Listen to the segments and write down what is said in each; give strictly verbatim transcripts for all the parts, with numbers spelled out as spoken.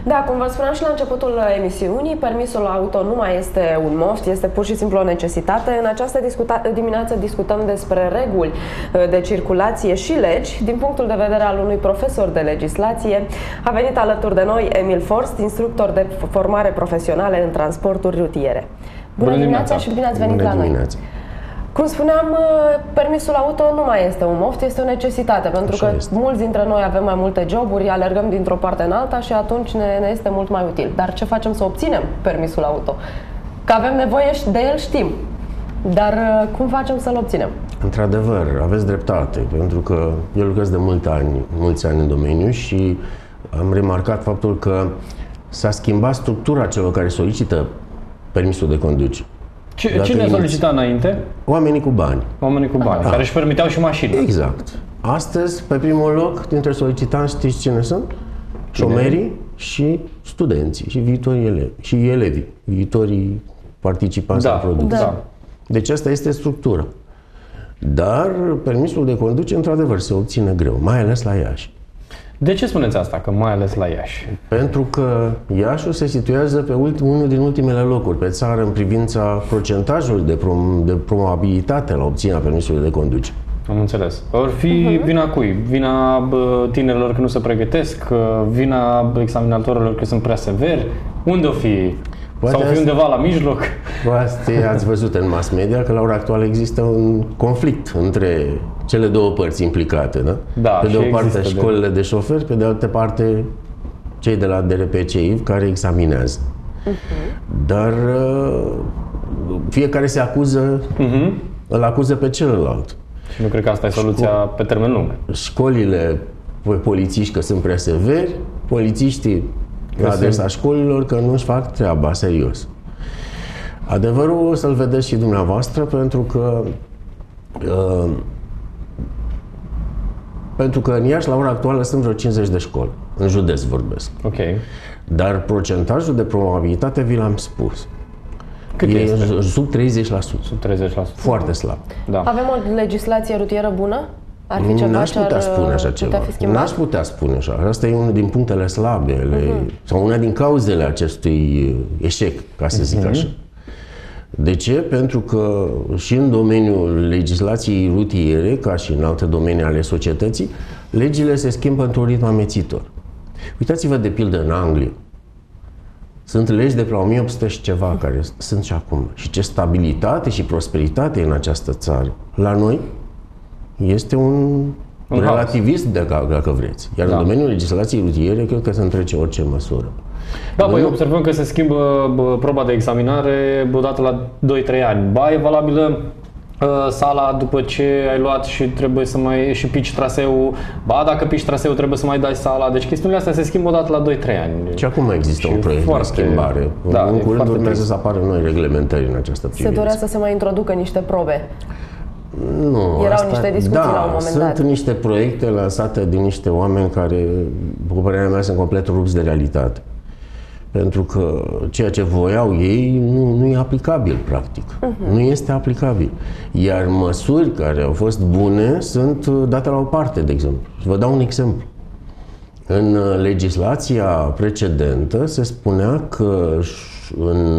Da, cum vă spuneam și la începutul emisiunii, permisul auto nu mai este un moft, este pur și simplu o necesitate. În această discuta dimineață discutăm despre reguli de circulație și legi. Din punctul de vedere al unui profesor de legislație, a venit alături de noi Emil Forst, instructor de formare profesională în transporturi rutiere. Bună, Bună dimineața și bine ați venit Bună la dimineața. noi! Cum spuneam, permisul auto nu mai este un moft, este o necesitate, pentru Așa că este. mulți dintre noi avem mai multe joburi, alergăm dintr-o parte în alta și atunci ne, ne este mult mai util. Dar ce facem să obținem permisul auto? Că avem nevoie de el, știm. Dar cum facem să-l obținem? Într-adevăr, aveți dreptate, pentru că eu lucrez de mulți ani, mulți ani în domeniu și am remarcat faptul că s-a schimbat structura celor care solicită permisul de conducere. Cine solicita înainte? Oamenii cu bani. Oamenii cu bani, ah. care își permiteau și mașini. Exact. Astăzi, pe primul loc, dintre solicitanți, știți cine sunt? Șomerii și studenții și viitorii elevi. Și elevii, viitorii participanți da, la producție. Da. Deci asta este structura. Dar permisul de conducere, într-adevăr, se obține greu, mai ales la Iași. De ce spuneți asta, că mai ales la Iași? Pentru că Iașiul se situează pe ultim, unul din ultimele locuri pe țară în privința procentajului de, prom, de probabilitate la obținerea permisului de conducere. Am înțeles. Or fi uh-huh. vina cui? Vina bă, tinerilor că nu se pregătesc? Vina examinatorilor că sunt prea severi? Unde o fi? Poate Sau fi undeva la mijloc? Poate ați văzut în mass media că la ora actuală există un conflict între cele două părți implicate, da? Da, pe de o parte de... școlile de șoferi, pe de altă parte cei de la D R P C I V care examinează. Uh-huh. Dar fiecare se acuză, uh-huh. îl acuză pe celălalt. Și nu cred că asta e soluția Șco- pe termen lung. Școlile, polițiști că sunt prea severi, polițiștii la adresa școlilor că nu-și fac treaba serios. Adevărul o să-l vedeți și dumneavoastră, pentru că uh, pentru că în Iași la ora actuală sunt vreo cincizeci de școli, în județ vorbesc. Ok. Dar procentajul de probabilitate vi l-am spus. Cât e este? Sub treizeci la sută. Sub treizeci la sută. Foarte slab. Da. Avem o legislație rutieră bună? Ar fi ceva N-aș putea spune așa ceva. N-aș putea spune așa. Asta e unul din punctele slabe, uh-huh. sau una din cauzele acestui eșec, ca să zic uh-huh. așa. De ce? Pentru că și în domeniul legislației rutiere, ca și în alte domenii ale societății, legile se schimbă într-un ritm amețitor. Uitați-vă de pildă în Anglia. Sunt legi de pe la o mie opt sute și ceva care sunt și acum. Și ce stabilitate și prosperitate în această țară. La noi este un, un relativism, dacă, dacă vreți. Iar da. în domeniul legislației rutiere, cred că se întrece orice măsură. Da, păi observăm că se schimbă proba de examinare odată la doi trei ani. Ba e valabilă uh, sala după ce ai luat și trebuie să mai și pici traseul. Ba dacă pici traseul trebuie să mai dai sala. Deci chestiunile astea se schimbă odată la doi trei ani. Și acum există și un proiect foarte, de schimbare. Da, în curând urmează să apară noi reglementări în această privință. Se dorea să se mai introducă niște probe. Nu, Erau asta, niște discuții da, la un moment sunt dat. Sunt niște proiecte lansate de niște oameni care, cu părerea mea, sunt complet rupți de realitate. Pentru că ceea ce voiau ei nu, nu e aplicabil, practic. Uh-huh. Nu este aplicabil. Iar măsuri care au fost bune sunt date la o parte, de exemplu. Vă dau un exemplu. În legislația precedentă se spunea că în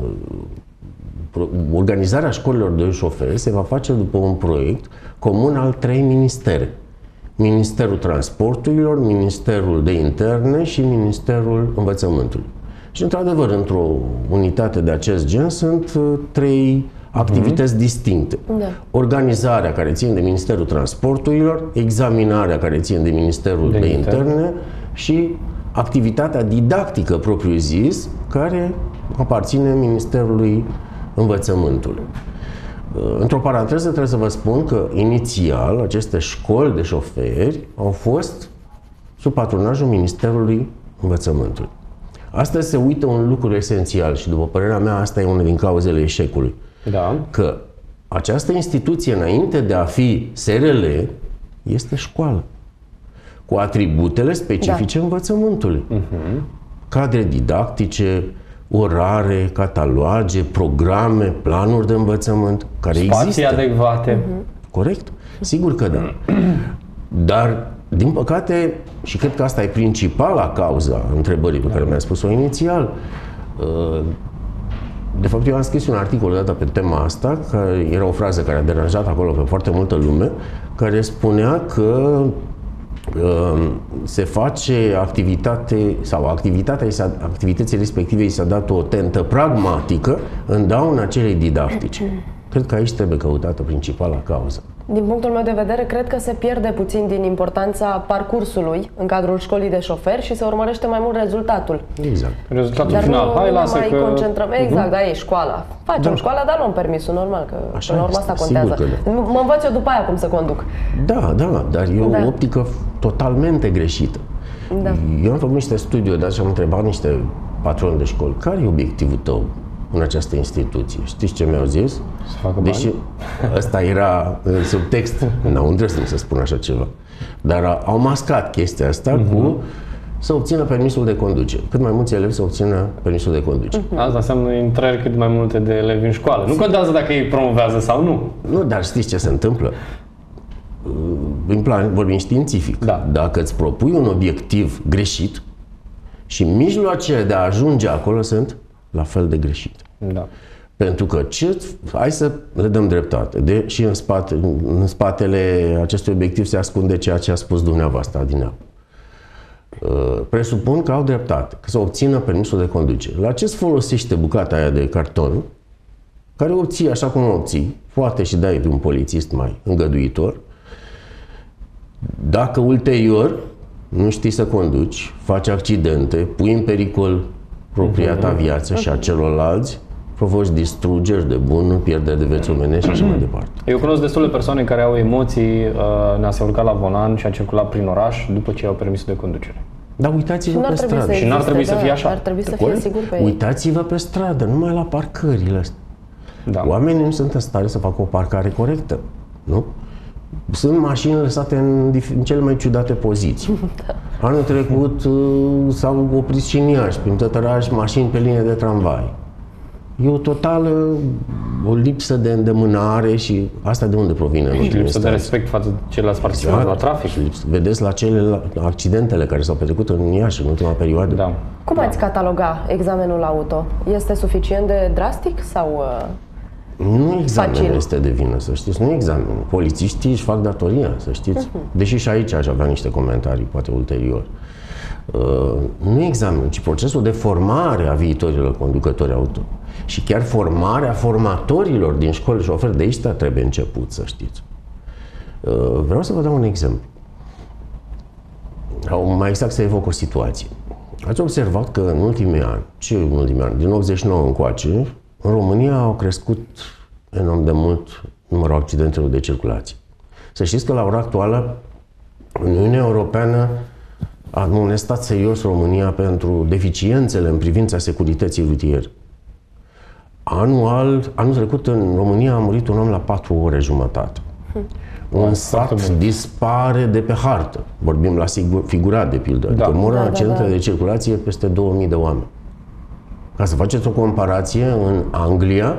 organizarea școlilor de șoferi se va face după un proiect comun al trei ministere. Ministerul Transporturilor, Ministerul de Interne și Ministerul Învățământului. Și, într-adevăr, într-o unitate de acest gen sunt trei activități mm-hmm. distincte. Da. Organizarea, care ține de Ministerul Transporturilor, examinarea, care ține de Ministerul de, de Interne și activitatea didactică propriu-zis, care aparține Ministerului Învățământului. Într-o paranteză trebuie să vă spun că inițial aceste școli de șoferi au fost sub patronajul Ministerului Învățământului. Astăzi se uită un lucru esențial și, după părerea mea, asta e una din cauzele eșecului. Da. Că această instituție, înainte de a fi S R L, este școală, cu atributele specifice da. învățământului. Uh-huh. Cadre didactice, orare, cataloage, programe, planuri de învățământ care Spații există. adecvate. Uh-huh. Corect? Sigur că da. Dar din păcate, și cred că asta e principala cauza întrebării pe care mi-a spus-o inițial, de fapt eu am scris un articol odată pe tema asta, care era o frază care a deranjat acolo pe foarte multă lume, care spunea că se face activitate sau activitatea, activității respective i s-a dat o tentă pragmatică în dauna celei didactice. Cred că aici trebuie căutată principala cauză. Din punctul meu de vedere, cred că se pierde puțin din importanța parcursului în cadrul școlii de șoferi și se urmărește mai mult rezultatul. Exact. Rezultatul dar final. Nu, Hai, nu lasă mai că... concentrăm. Exact, uh-huh. da, e școala. Facem da. școala, dar luăm permisul, normal, că așa până la urmă asta contează. Da. Mă învăț eu după aia cum să conduc. Da, da, dar e o da. optică totalmente greșită. Da. Eu am făcut niște studii odată și am întrebat niște patroni de școli, care e obiectivul tău în această instituție? Știți ce mi-au zis? Să facă bani. Deși ăsta era în subtext, n-au îndrăznit să spun așa ceva, dar au mascat chestia asta uh-huh. cu să obțină permisul de conducere. Cât mai mulți elevi să obțină permisul de conducere. Uh-huh. Asta înseamnă intrări cât mai multe de elevi în școală. Nu contează dacă ei promovează sau nu. Nu, dar știți ce se întâmplă? În plan, vorbim științific. Da. Dacă îți propui un obiectiv greșit și mijloacele de a ajunge acolo sunt la fel de greșite. Da. Pentru că ce, hai să le dăm dreptate. De, și în, spate, în spatele acestui obiectiv se ascunde ceea ce a spus dumneavoastră adineauri. Uh, presupun că au dreptate, că să obțină permisul de conducere. La ce folosește bucata aia de carton, care o obții așa cum o obții, poate și dai de un polițist mai îngăduitor, dacă ulterior nu știi să conduci, faci accidente, pui în pericol propria ta viață și a celorlalți, provoci distrugeri de bunuri, pierderi de vieți omenești și așa mai departe. Eu cunosc destule persoane care au emoții, ne-a se urcat la volan și a circulat prin oraș după ce au permisul de conducere. Dar uitați-vă pe stradă. Și n-ar trebui să fie așa. Ar trebui să fie sigur pe ei. Uitați-vă pe stradă, numai la parcările astea. Da. Oamenii nu sunt în stare să facă o parcare corectă, nu? Sunt mașini lăsate în, în cele mai ciudate poziții. Da. Anul trecut uh, s-au oprit și în Iași, prin Tătăraș, mașini pe linie de tramvai. E o totală o lipsă de îndemânare și asta de unde provine? Și lipsă de respect față de ceilalți participanți la trafic. Vedeți la cele accidentele care s-au petrecut în Iași în ultima perioadă. Da. Cum ați cataloga examenul auto? Este suficient de drastic sau... Uh... Nu examenul facil. Este de vină, să știți, nu examenul. Polițiștii își fac datoria, să știți. Uh-huh. Deși și aici aș avea niște comentarii, poate ulterior. Uh, nu examenul, ci procesul de formare a viitorilor conducători auto. Și chiar formarea formatorilor din școli șoferi, de aici trebuie început, să știți. Uh, vreau să vă dau un exemplu. Mai exact să evoc o situație. Ați observat că în ultimii ani, ce în ultimii ani, din optzeci și nouă încoace, în România au crescut enorm de mult numărul accidentelor de circulație. Să știți că la ora actuală Uniunea Europeană a amonestat serios România pentru deficiențele în privința securității rutiere. Anual, anul trecut în România a murit un om la patru ore jumătate. Hmm. Un sat dispare de pe hartă. Vorbim la figurat, de pildă. Da. Adică mor în da, accidentele da, da. de circulație peste două mii de oameni. Ca să faceți o comparație, în Anglia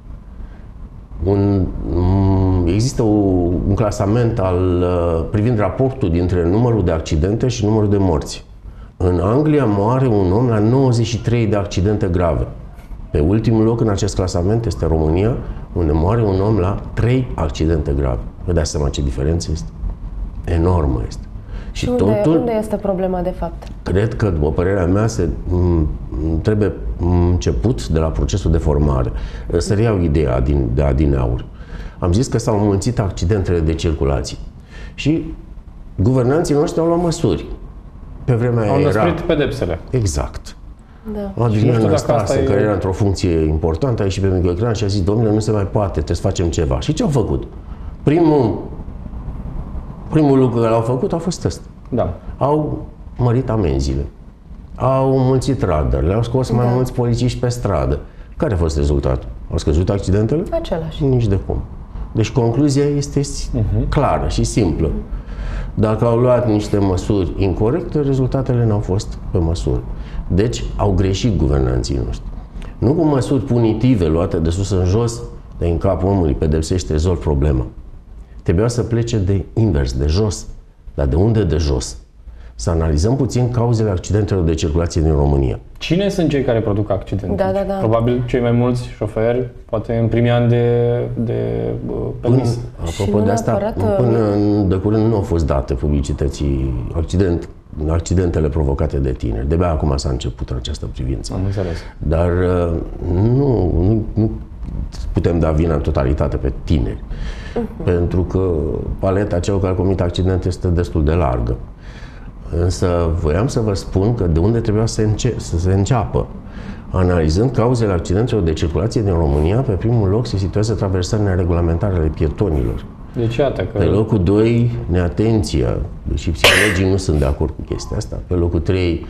un, există o, un clasament al, privind raportul dintre numărul de accidente și numărul de morți. În Anglia moare un om la nouăzeci și trei de accidente grave. Pe ultimul loc în acest clasament este România, unde moare un om la trei accidente grave. Vă dați seama ce diferență este? Enormă este. Și unde, totul, unde este problema de fapt? Cred că, după părerea mea, se, m, trebuie început de la procesul de formare. Să reiau ideea din, de adineauri. Am zis că s-au înmulțit accidentele de circulație. Și guvernanții noștri au luat măsuri. Pe vremea aia au era... năsprit pedepsele. Exact. Da. Adrian Năstase, care e... era într-o funcție importantă, a ieșit pe microecran și a zis, domnule, nu se mai poate, trebuie să facem ceva. Și ce au făcut? Primul Primul lucru care l-au făcut a fost ăsta. Da. Au mărit amenziile, au înmulțit radar, le-au scos mai da. mulți polițiști pe stradă. Care a fost rezultatul? Au scăzut accidentele? Același. Nici de cum. Deci concluzia este uh-huh. clară și simplă. Dacă au luat niște măsuri incorecte, rezultatele n-au fost pe măsură. Deci au greșit guvernanții noștri. Nu cu măsuri punitive luate de sus în jos, de în capul omului pedepsește, rezolv problema. Trebuia să plece de invers, de jos dar de unde de jos. Să analizăm puțin cauzele accidentelor de circulație din România. Cine sunt cei care produc accidente? Da, da, da. Probabil cei mai mulți șoferi, poate în primii ani de, de permis. Apropo de asta, până de curând nu au fost date publicității accident, accidentele provocate de tineri. De-abia acum s-a început în această privință. Am înțeles. Dar nu, nu, nu putem da vina în totalitate pe tineri. Uh-huh. Pentru că paleta celor care comit accidente este destul de largă. Însă voiam să vă spun că de unde trebuia să, înce- să se înceapă. Analizând cauzele accidentelor de circulație din România, pe primul loc se situează traversările nereglementare ale pietonilor. Deci iată că... Pe locul doi, neatenția, deși psihologii nu sunt de acord cu chestia asta. Pe locul trei,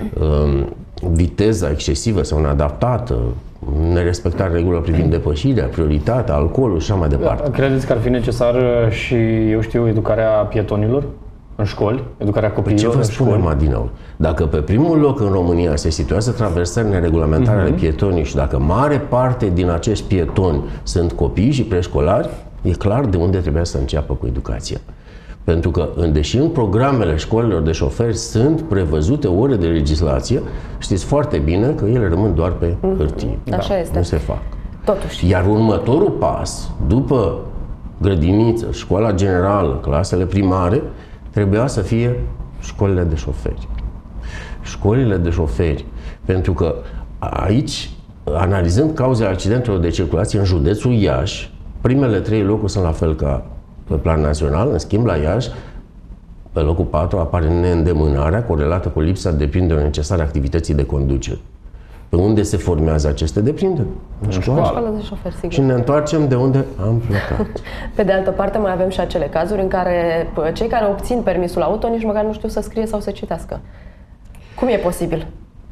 viteza excesivă sau neadaptată, nerespectarea regulilor privind depășirea, prioritatea, alcoolul și așa mai departe. Credeți că ar fi necesar și, eu știu, educarea pietonilor în școli, educarea copiilor în școli? Ce vă spunem, Adinaur? Dacă pe primul loc în România se situează traversări neregulamentare uh-huh. ale pietonii și dacă mare parte din acești pietoni sunt copii și preșcolari, e clar de unde trebuia să înceapă cu educația. Pentru că, deși în programele școlilor de șoferi sunt prevăzute ore de legislație, știți foarte bine că ele rămân doar pe uh-huh. hârtie. Așa da, este. Nu se fac. Totuși. Iar următorul pas, după grădiniță, școala generală, clasele primare, trebuia să fie școlile de șoferi. Școlile de șoferi. Pentru că aici, analizând cauzele accidentelor de circulație în județul Iași, primele trei locuri sunt la fel ca pe plan național. În schimb, la Iași, pe locul patru apare neîndemânarea corelată cu lipsa deprinderilor necesare activității de conducere. Pe unde se formează aceste deprinderi? În școală. Școala de șofer, sigur. Și ne întoarcem de unde am plecat. Pe de altă parte, mai avem și acele cazuri în care cei care obțin permisul auto nici măcar nu știu să scrie sau să citească. Cum e posibil?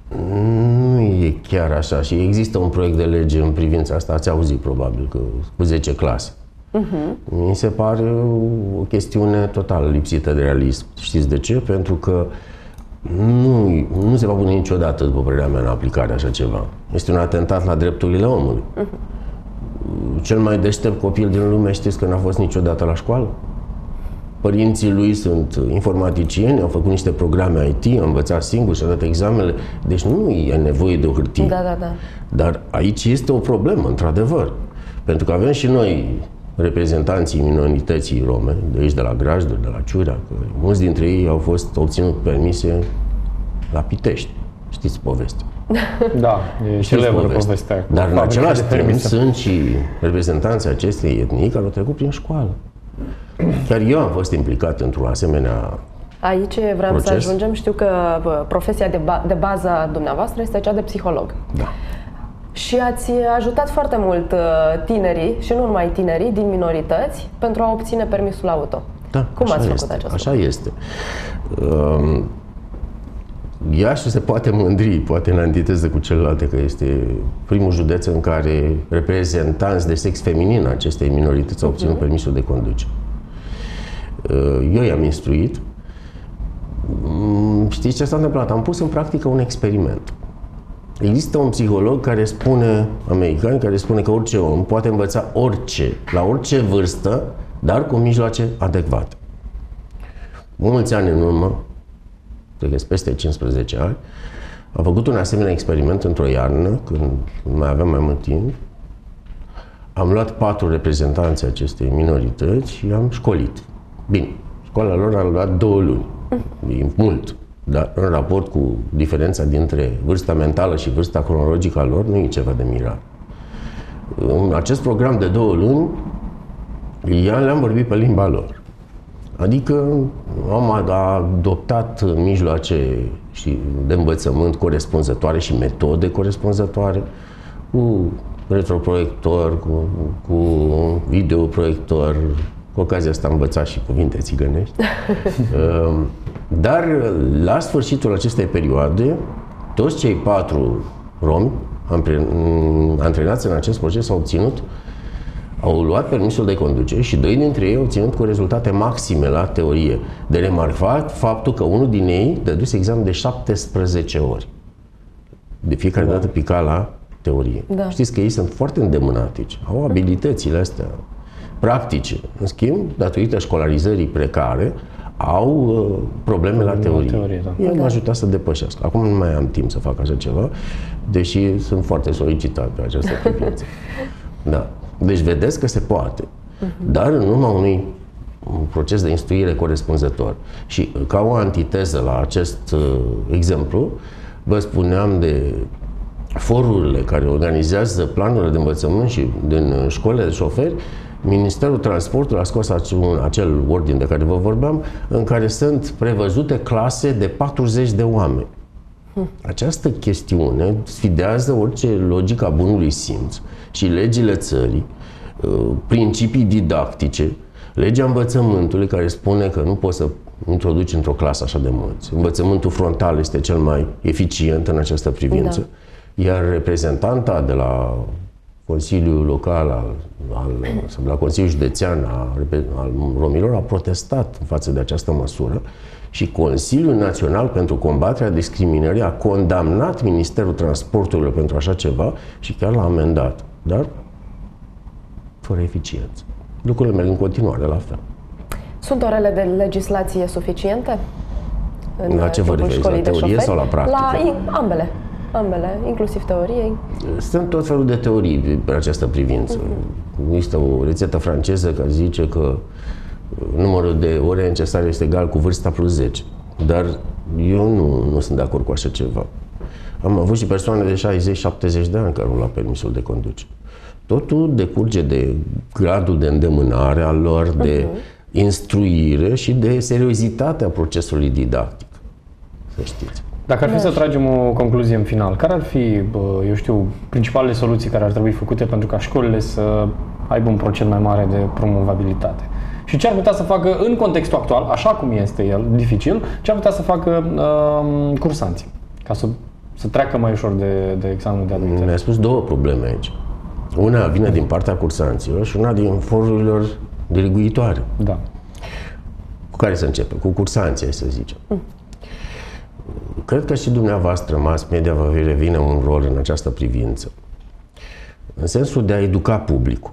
Nu e chiar așa și există un proiect de lege în privința asta, ați auzit probabil, că cu zece clase. Uh-huh. Mi se pare o chestiune total lipsită de realism. Știți de ce? Pentru că nu, nu se va pune niciodată, după părerea mea, în aplicare așa ceva. Este un atentat la drepturile omului. Uh-huh. Cel mai deștept copil din lume, știți că n-a fost niciodată la școală? Părinții lui sunt informaticieni, au făcut niște programe I T, au învățat singur și au dat examenele. Deci nu e nevoie de o hârtie. Da, da, da. Dar aici este o problemă, într-adevăr. Pentru că avem și noi reprezentanții minorității rome, de aici, de la Grajduri, de la Ciurea, că mulți dintre ei au fost obținut permise la Pitești. Știți povestea. Da, e celebră povestea. Dar în același timp sunt și reprezentanții acestei etnii care au trecut prin școală. Chiar eu am fost implicat într-un asemenea Aici vreau proces. să ajungem. Știu că profesia de, ba- de bază a dumneavoastră este cea de psiholog. Da. Și ați ajutat foarte mult tinerii, și nu numai tinerii, din minorități, pentru a obține permisul auto. Da, Cum ați făcut este, acest Așa lucru? este. Um, Iași se poate mândri, poate în antiteză cu celelalte, că este primul județ în care reprezentanți de sex feminin acestei minorități au obținut uh-huh. permisul de conducere. Eu i-am instruit. Știți ce s-a întâmplat? Am pus în practică un experiment. Există un psiholog care spune, american, care spune că orice om poate învăța orice, la orice vârstă, dar cu mijloace adecvate. Mulți ani în urmă, cred că peste cincisprezece ani, am făcut un asemenea experiment într-o iarnă, când mai aveam mai mult timp. Am luat patru reprezentanți acestei minorități și i-am școlit. Bine, școala lor a luat două luni. E mult. Dar în raport cu diferența dintre vârsta mentală și vârsta cronologică a lor, nu e ceva de mirat. În acest program de două luni, le-am vorbit pe limba lor. Adică am adoptat mijloace și de învățământ corespunzătoare și metode corespunzătoare, cu retroproiector, cu, cu videoproiector. Cu ocazia asta am învățat și cuvinte țigănești. Dar la sfârșitul acestei perioade, toți cei patru romi antrenați în acest proces au obținut, au luat permisul de conducere și doi dintre ei au obținut cu rezultate maxime la teorie. De remarcat faptul că unul din ei dăduse examen de șaptesprezece ori. De fiecare da. dată pica la teorie. Da. Știți că ei sunt foarte îndemânatici, au abilitățile astea practice. În schimb, datorită școlarizării precare, au uh, probleme la teorie. teorie da. Eu m-a ajutat să depășesc. Acum nu mai am timp să fac așa ceva, deși sunt foarte solicitat pe această privință. Da. Deci vedeți că se poate, uh-huh. dar în urma unui un proces de instruire corespunzător. Și ca o antiteză la acest uh, exemplu, vă spuneam de forurile care organizează planurile de învățământ și din școlile de șoferi. Ministerul Transportului a scos acel, acel ordin de care vă vorbeam, în care sunt prevăzute clase de patruzeci de oameni. Această chestiune sfidează orice logică a bunului simț și legile țării, principii didactice, legea învățământului care spune că nu poți să introduci într-o clasă așa de mulți. Învățământul frontal este cel mai eficient în această privință, da. Iar reprezentanta de la Consiliul Local, al, al, sau la Consiliul Județean a, al romilor a protestat în față de această măsură și Consiliul Național pentru Combaterea Discriminării a condamnat Ministerul Transporturilor pentru așa ceva și chiar l-a amendat, dar fără eficiență. Lucrurile merg în continuare la fel. Sunt orele de legislație suficiente? În la ce vă referiți? La teorie sau la practică? La ambele. Ambele, inclusiv teoriei. Sunt tot felul de teorii pe această privință. Uh-huh. Există o rețetă franceză care zice că numărul de ore necesare este egal cu vârsta plus zece. Dar eu nu, nu sunt de acord cu așa ceva. Am avut și persoane de șaizeci șaptezeci de ani care au luat permisul de conducere. Totul decurge de gradul de îndemânare al lor, de uh-huh. instruire și de seriozitatea procesului didactic. Să știți. Dacă ar fi să tragem o concluzie în final, care ar fi, eu știu, principalele soluții care ar trebui făcute pentru ca școlile să aibă un procent mai mare de promovabilitate? Și ce ar putea să facă în contextul actual, așa cum este el, dificil, ce ar putea să facă uh, cursanții, ca să, să treacă mai ușor de, de examenul de admitere? Mi-a spus două probleme aici. Una vine din partea cursanților și una din forurilor deleguitoare. Da. Cu care să începem? Cu cursanții, să zicem. Mm. Cred că și dumneavoastră, mass media, vă revine un rol în această privință. În sensul de a educa publicul.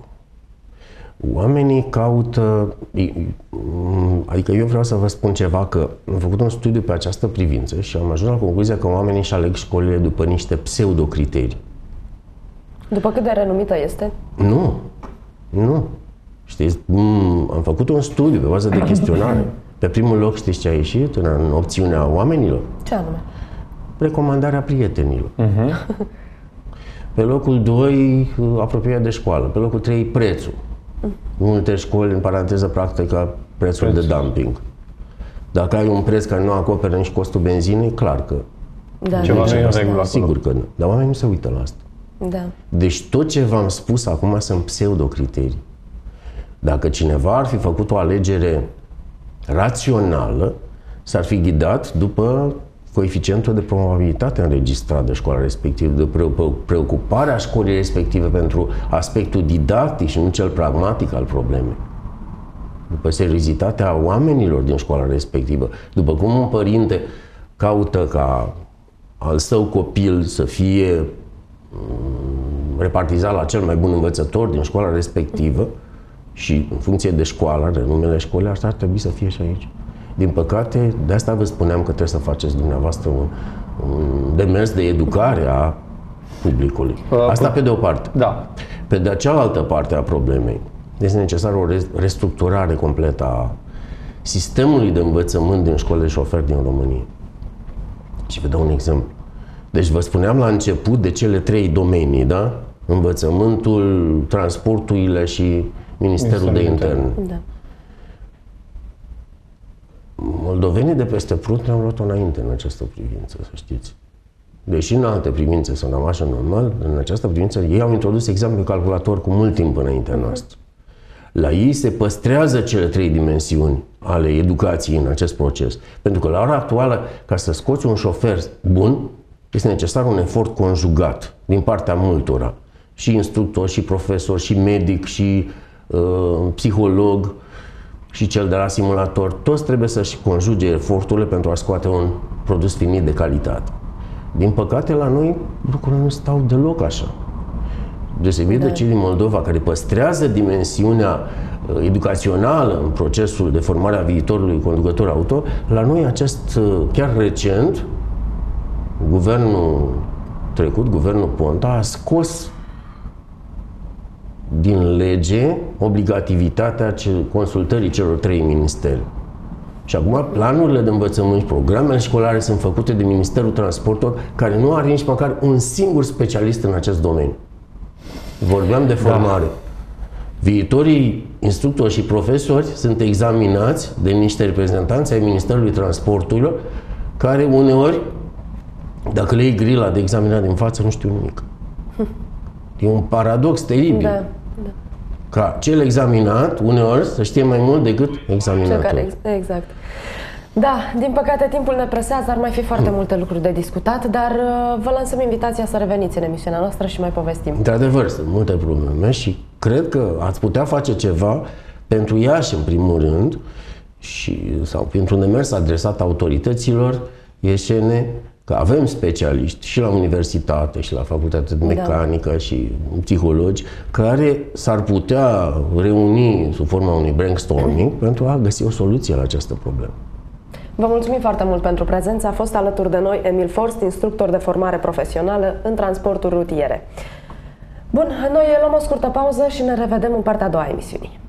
Oamenii caută... Adică eu vreau să vă spun ceva, că am făcut un studiu pe această privință și am ajuns la concluzia că oamenii își aleg școlile după niște pseudocriterii. După cât de renumită este? Nu. Nu. Știți, am făcut un studiu pe bază de chestionare. Pe primul loc știți ce a ieșit în opțiunea oamenilor? Ce anume? Recomandarea prietenilor. Uh-huh. Pe locul doi, apropierea de școală. Pe locul trei, prețul. Uh-huh. Multe școli, în paranteză, practică prețul Preț. de dumping. Dacă ai un preț care nu acoperă nici costul benzinei, clar că... Da, ceva nu e în regulă. Sigur că nu. Dar oamenii nu se uită la asta. Da. Deci tot ce v-am spus acum sunt pseudocriterii. Dacă cineva ar fi făcut o alegere rațională, s-ar fi ghidat după coeficientul de probabilitate înregistrat de școala respectivă, de preocuparea școlii respective pentru aspectul didactic și nu cel pragmatic al problemei, după seriozitatea oamenilor din școala respectivă, după cum un părinte caută ca al său copil să fie repartizat la cel mai bun învățător din școala respectivă și în funcție de școală, renumele școlii, asta ar trebui să fie și aici. Din păcate, de asta vă spuneam că trebuie să faceți dumneavoastră un, un demers de educare a publicului. Asta pe de o parte. Da. Pe de cealaltă parte a problemei, este necesară o restructurare completă a sistemului de învățământ din școlile de șoferi din România. Și vă dau un exemplu. Deci vă spuneam la început de cele trei domenii, da? Învățământul, transporturile și Ministerul de Interne. Da. Moldovenii de peste Prut ne-au luat înainte în această privință, să știți. Deși în alte privințe sunt rămași normal, în această privință ei au introdus examen pe calculator cu mult timp înaintea noastră. La ei se păstrează cele trei dimensiuni ale educației în acest proces. Pentru că la ora actuală, ca să scoți un șofer bun, este necesar un efort conjugat din partea multora. Și instructor, și profesor, și medic, și uh, psiholog, și cel de la simulator. Toți trebuie să-și conjuge eforturile pentru a scoate un produs finit de calitate. Din păcate, la noi lucrurile nu stau deloc așa. deosebit de cei din Moldova, care păstrează dimensiunea educațională în procesul de formare a viitorului conducător auto, la noi acest, chiar recent, guvernul trecut, guvernul Ponta, a scos din lege obligativitatea consultării celor trei ministeri. Și acum planurile de învățământ și programele școlare sunt făcute de Ministerul Transporturilor, care nu are nici măcar un singur specialist în acest domeniu. Vorbeam de formare. Da. Viitorii instructori și profesori sunt examinați de niște reprezentanți ai Ministerului Transporturilor, care uneori, dacă le iei grila de examinat din față, nu știu nimic. E un paradox teribil. Da, da. Ca cel examinat, uneori, să știe mai mult decât examinatul. Care, exact. Da, din păcate timpul ne presează, ar mai fi foarte multe lucruri de discutat, dar uh, vă lansăm invitația să reveniți în emisiunea noastră și mai povestim. Într-adevăr, sunt multe probleme și cred că ați putea face ceva pentru Iași, în primul rând, și, sau pentru un demers adresat autorităților ieșene, că avem specialiști și la universitate și la facultatea de mecanică, da, și psihologi care s-ar putea reuni sub forma unui brainstorming pentru a găsi o soluție la această problemă. Vă mulțumim foarte mult pentru prezență. A fost alături de noi Emil Forst, instructor de formare profesională în transporturi rutiere. Bun, noi luăm o scurtă pauză și ne revedem în partea a doua a emisiunii.